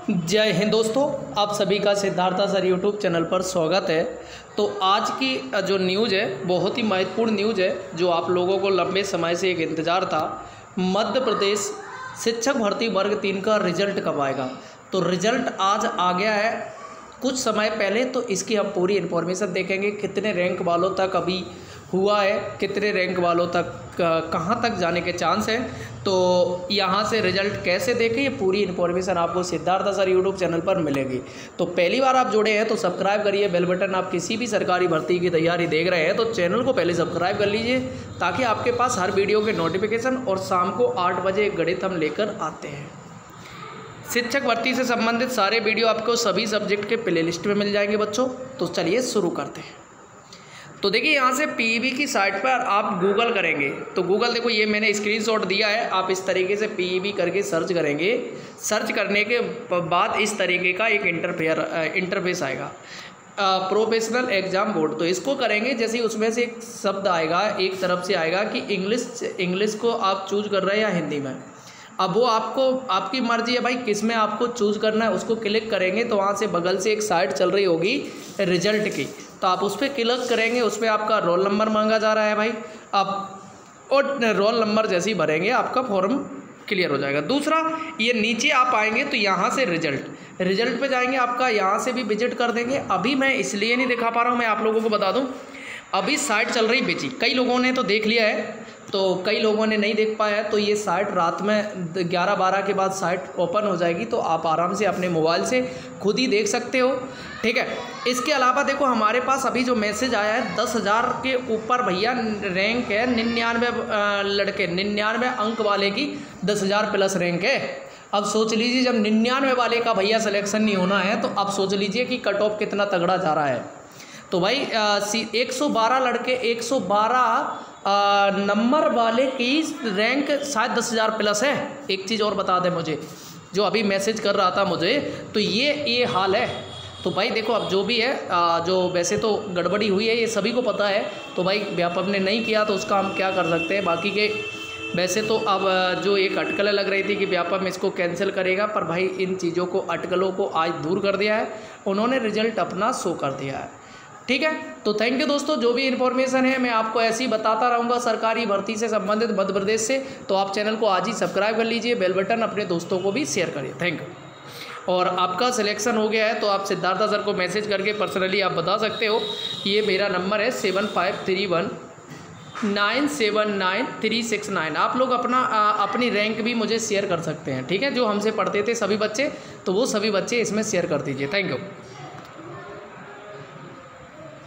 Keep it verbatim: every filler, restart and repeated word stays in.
जय हिंद दोस्तों, आप सभी का सिद्धार्था सर यूट्यूब चैनल पर स्वागत है। तो आज की जो न्यूज़ है बहुत ही महत्वपूर्ण न्यूज़ है, जो आप लोगों को लंबे समय से एक इंतज़ार था। मध्य प्रदेश शिक्षक भर्ती वर्ग तीन का रिजल्ट कब आएगा? तो रिजल्ट आज आ गया है कुछ समय पहले। तो इसकी हम पूरी इन्फॉर्मेशन देखेंगे, कितने रैंक वालों तक अभी हुआ है, कितने रैंक वालों तक कहाँ तक जाने के चांस हैं, तो यहाँ से रिजल्ट कैसे देखें, ये पूरी इन्फॉर्मेशन आपको सिद्धार्था सर यूट्यूब चैनल पर मिलेगी। तो पहली बार आप जुड़े हैं तो सब्सक्राइब करिए, बेल बटन। आप किसी भी सरकारी भर्ती की तैयारी देख रहे हैं तो चैनल को पहले सब्सक्राइब कर लीजिए, ताकि आपके पास हर वीडियो के नोटिफिकेशन और शाम को आठ बजे गणित हम लेकर आते हैं। शिक्षक भर्ती से संबंधित सारे वीडियो आपको सभी सब्जेक्ट के प्ले लिस्ट में मिल जाएंगे बच्चों। तो चलिए शुरू करते हैं। तो देखिए, यहाँ से पीईबी की साइट पर आप गूगल करेंगे तो गूगल, देखो ये मैंने स्क्रीनशॉट दिया है, आप इस तरीके से पीईबी करके सर्च करेंगे। सर्च करने के बाद इस तरीके का एक इंटरफेयर इंटरफेस आएगा, प्रोफेशनल एग्जाम बोर्ड। तो इसको करेंगे, जैसे उसमें से एक शब्द आएगा, एक तरफ से आएगा कि इंग्लिश इंग्लिश को आप चूज कर रहे हैं या हिंदी में। अब वो आपको आपकी मर्जी है भाई, किस में आपको चूज करना है। उसको क्लिक करेंगे तो वहाँ से बगल से एक साइट चल रही होगी रिजल्ट की, तो आप उस पर क्लिक करेंगे। उस पर आपका रोल नंबर मांगा जा रहा है भाई, आप और रोल नंबर जैसे ही भरेंगे आपका फॉर्म क्लियर हो जाएगा। दूसरा, ये नीचे आप आएंगे तो यहाँ से रिजल्ट रिजल्ट पे जाएंगे, आपका यहाँ से भी विजिट कर देंगे। अभी मैं इसलिए नहीं दिखा पा रहा हूँ, मैं आप लोगों को बता दूँ, अभी साइट चल रही बिजी। कई लोगों ने तो देख लिया है, तो कई लोगों ने नहीं देख पाया है। तो ये साइट रात में ग्यारह बारह के बाद साइट ओपन हो जाएगी, तो आप आराम से अपने मोबाइल से खुद ही देख सकते हो, ठीक है। इसके अलावा देखो, हमारे पास अभी जो मैसेज आया है, दस हज़ार के ऊपर भैया रैंक है, निन्यानवे लड़के निन्यानवे अंक वाले की दस हज़ार प्लस रैंक है। अब सोच लीजिए, जब निन्यानवे वाले का भैया सिलेक्शन नहीं होना है, तो अब सोच लीजिए कि कट ऑफ कितना तगड़ा जा रहा है। तो भाई एक सौ बारह लड़के, एक सौ बारह नंबर वाले की रैंक शायद दस हज़ार प्लस है। एक चीज़ और बता दें मुझे, जो अभी मैसेज कर रहा था मुझे, तो ये ये हाल है। तो भाई देखो, अब जो भी है, आ, जो वैसे तो गड़बड़ी हुई है ये सभी को पता है। तो भाई व्यापक ने नहीं किया तो उसका हम क्या कर सकते हैं। बाकी के वैसे तो अब जो एक अटकलें लग रही थी कि व्यापक में इसको कैंसिल करेगा, पर भाई इन चीज़ों को, अटकलों को आज दूर कर दिया है उन्होंने, रिजल्ट अपना शो कर दिया है, ठीक है। तो थैंक यू दोस्तों, जो भी इन्फॉर्मेशन है मैं आपको ऐसे ही बताता रहूँगा सरकारी भर्ती से संबंधित मध्य प्रदेश से। तो आप चैनल को आज ही सब्सक्राइब कर लीजिए, बेल बटन अपने दोस्तों को भी शेयर करिए। Thank you. और आपका सिलेक्शन हो गया है तो आप सिद्धार्था सर को मैसेज करके पर्सनली आप बता सकते हो। ये मेरा नंबर है seven five three one nine seven nine three six nine. आप लोग अपना आ, अपनी रैंक भी मुझे शेयर कर सकते हैं, ठीक है। जो हमसे पढ़ते थे सभी बच्चे, तो वो सभी बच्चे इसमें शेयर कर दीजिए। Thank you.